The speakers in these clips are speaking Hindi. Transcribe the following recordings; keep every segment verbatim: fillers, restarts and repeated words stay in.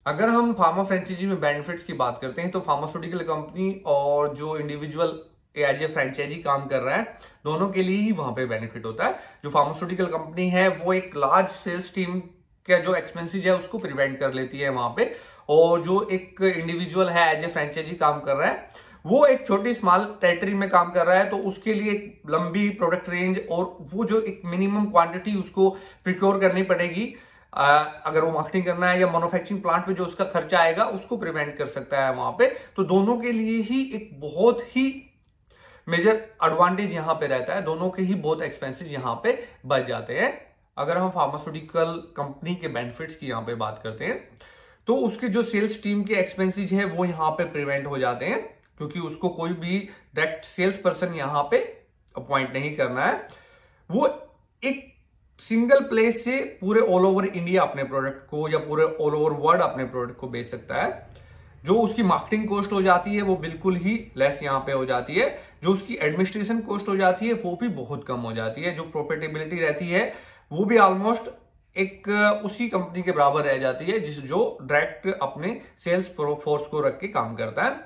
अगर हम फार्मा फ्रेंचाइजी में बेनिफिट्स की बात करते हैं तो फार्मास्यूटिकल कंपनी और जो इंडिविजुअल एज ए फ्रेंचाइजी काम कर रहा है, दोनों के लिए ही वहां पे बेनिफिट होता है। जो फार्मास्यूटिकल कंपनी है वो एक लार्ज सेल्स टीम का जो एक्सपेंसेस है उसको प्रिवेंट कर लेती है वहां पे, और जो एक इंडिविजुअल है एज ए फ्रेंचाइजी काम कर रहा है वो एक छोटी स्मॉल टेरिटरी में काम कर रहा है, तो उसके लिए एक लंबी प्रोडक्ट रेंज और वो जो एक मिनिमम क्वांटिटी उसको प्रिक्योर करनी पड़ेगी अगर वो मार्केटिंग करना है, या मैन्युफैक्चरिंग प्लांट पे जो उसका खर्चा आएगा उसको प्रिवेंट कर सकता है वहां पे। तो दोनों के लिए ही एक बहुत ही मेजर एडवांटेज यहां पे रहता है, दोनों के ही बहुत एक्सपेंसेस यहां पे बच जाते हैं। अगर हम फार्मास्यूटिकल कंपनी के बेनिफिट्स की यहां पे बात करते हैं तो उसके जो सेल्स टीम के एक्सपेंसेस है वो यहां पे प्रिवेंट हो जाते हैं, क्योंकि उसको कोई भी डायरेक्ट सेल्स पर्सन यहां पे अपॉइंट नहीं करना है। वो एक सिंगल प्लेस से पूरे ऑल ओवर इंडिया अपने प्रोडक्ट को या पूरे ऑल ओवर वर्ल्ड अपने प्रोडक्ट को बेच सकता है। जो उसकी मार्केटिंग कॉस्ट हो जाती है वो बिल्कुल ही लेस यहां पे हो जाती है। जो उसकी एडमिनिस्ट्रेशन कॉस्ट हो जाती है वो भी बहुत कम हो जाती है। जो प्रॉफिटेबिलिटी रहती है वो भी ऑलमोस्ट एक उसी कंपनी के बराबर रह जाती है जिस जो डायरेक्ट अपने सेल्स फोर्स को रख के काम करता है,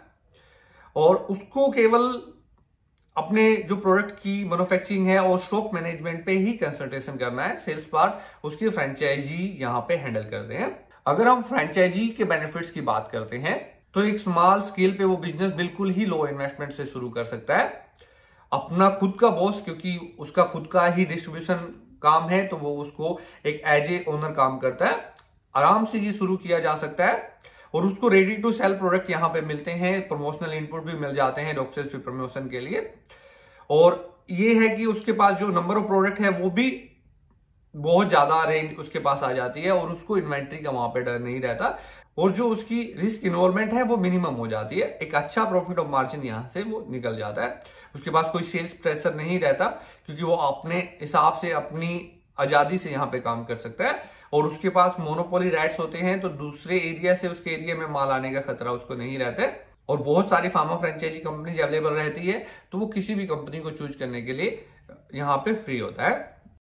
और उसको केवल अपने जो प्रोडक्ट की मैन्युफैक्चरिंग है और स्टॉक मैनेजमेंट पे ही कंसंट्रेशन करना है। सेल्स पार्ट उसकी फ्रेंचाइजी यहां पे हैंडल करते हैं। अगर हम फ्रेंचाइजी के बेनिफिट्स की बात करते हैं तो एक स्मॉल स्केल पे वो बिजनेस बिल्कुल ही लो इन्वेस्टमेंट से शुरू कर सकता है। अपना खुद का बॉस, क्योंकि उसका खुद का ही डिस्ट्रीब्यूशन काम है तो वो उसको एक एज ए ओनर काम करता है, आराम से ये शुरू किया जा सकता है। और उसको रेडी टू सेल प्रोडक्ट यहां पे मिलते हैं, प्रमोशनल इनपुट भी मिल जाते हैं डॉक्टर्स भी प्रमोशन के लिए। और ये है कि उसके पास जो नंबर ऑफ प्रोडक्ट है वो भी बहुत ज्यादा रेंज उसके पास आ जाती है, और उसको इन्वेंट्री का वहां पे डर नहीं रहता, और जो उसकी रिस्क इन्वॉल्वमेंट है वो मिनिमम हो जाती है। एक अच्छा प्रॉफिट ऑफ मार्जिन यहां से वो निकल जाता है। उसके पास कोई सेल्स प्रेशर नहीं रहता, क्योंकि वो अपने हिसाब से अपनी आजादी से यहाँ पे काम कर सकता है। और उसके पास मोनोपोली राइट्स होते हैं, तो दूसरे एरिया से उसके एरिया में माल आने का खतरा उसको नहीं रहता है। और बहुत सारी फार्मा फ्रेंचाइजी कंपनी अवेलेबल रहती है, तो वो किसी भी कंपनी को चूज करने के लिए यहाँ पे फ्री होता है।